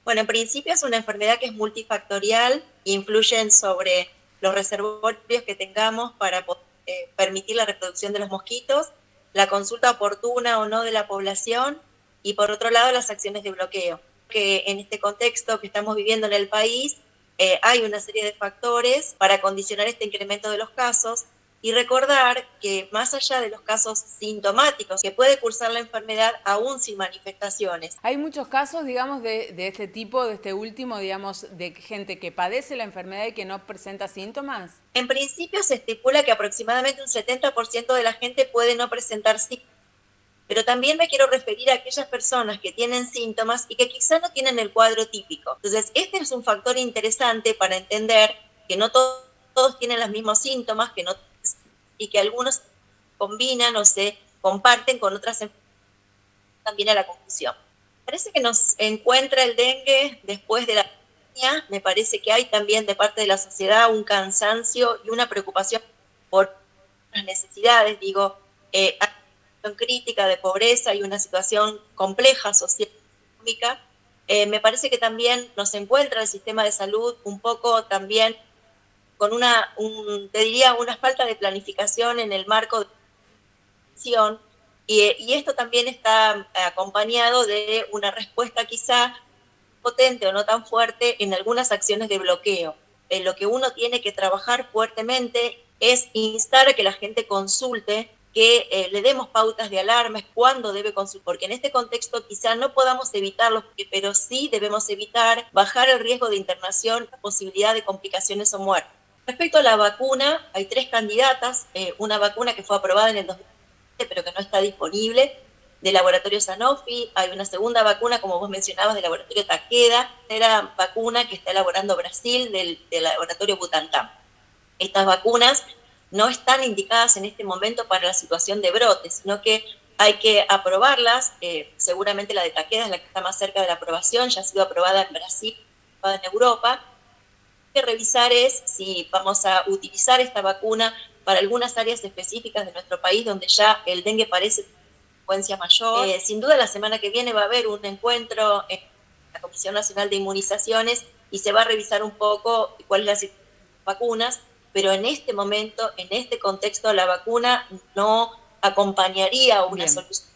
Bueno, en principio es una enfermedad que es multifactorial, influyen sobre los reservorios que tengamos para permitir la reproducción de los mosquitos, la consulta oportuna o no de la población y por otro lado las acciones de bloqueo. Que en este contexto que estamos viviendo en el país hay una serie de factores para condicionar este incremento de los casos y recordar que más allá de los casos sintomáticos, que puede cursar la enfermedad aún sin manifestaciones. Hay muchos casos, digamos, de este tipo, de este último, digamos, de gente que padece la enfermedad y que no presenta síntomas. En principio se estipula que aproximadamente un 70% de la gente puede no presentar síntomas, pero también me quiero referir a aquellas personas que tienen síntomas y que quizá no tienen el cuadro típico. Entonces, este es un factor interesante para entender que no todos tienen los mismos síntomas, que no, y que algunos combinan o se comparten con otras enfermedades, también a la confusión. Parece que nos encuentra el dengue después de la pandemia. Me parece que hay también de parte de la sociedad un cansancio y una preocupación por las necesidades, digo, hay una situación crítica de pobreza y una situación compleja social y económica. Me parece que también nos encuentra el sistema de salud un poco también con te diría, una falta de planificación en el marco de la acción, y esto también está acompañado de una respuesta quizá potente o no tan fuerte en algunas acciones de bloqueo. Lo que uno tiene que trabajar fuertemente es instar a que la gente consulte, que le demos pautas de alarma, cuándo debe consultar, porque en este contexto quizá no podamos evitarlo, pero sí debemos evitar bajar el riesgo de internación, la posibilidad de complicaciones o muerte. Respecto a la vacuna, hay tres candidatas, una vacuna que fue aprobada en el 2020, pero que no está disponible, del laboratorio Sanofi, hay una segunda vacuna, como vos mencionabas, del laboratorio Takeda, era vacuna que está elaborando Brasil del laboratorio Butantan. Estas vacunas no están indicadas en este momento para la situación de brote, sino que hay que aprobarlas, seguramente la de Takeda es la que está más cerca de la aprobación, ya ha sido aprobada en Brasil, aprobada en Europa. Lo que hay que revisar es si vamos a utilizar esta vacuna para algunas áreas específicas de nuestro país donde ya el dengue parece frecuencia mayor. Sin duda la semana que viene va a haber un encuentro en la Comisión Nacional de Inmunizaciones y se va a revisar un poco cuál es la situación de las vacunas, pero en este momento, en este contexto, la vacuna no acompañaría una Bien. solución